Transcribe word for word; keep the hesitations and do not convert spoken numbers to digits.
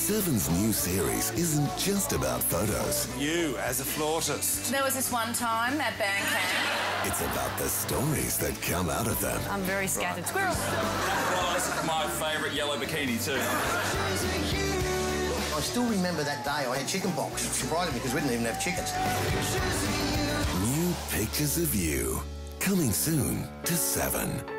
Seven's new series isn't just about photos. You as a flautist. There was this one time at band camp. It's about the stories that come out of them. I'm very scattered. Squirrel. Well, this is my favourite yellow bikini too. I still remember that day I had chicken pox. It surprised me because we didn't even have chickens. New Pictures of You. Coming soon to Seven.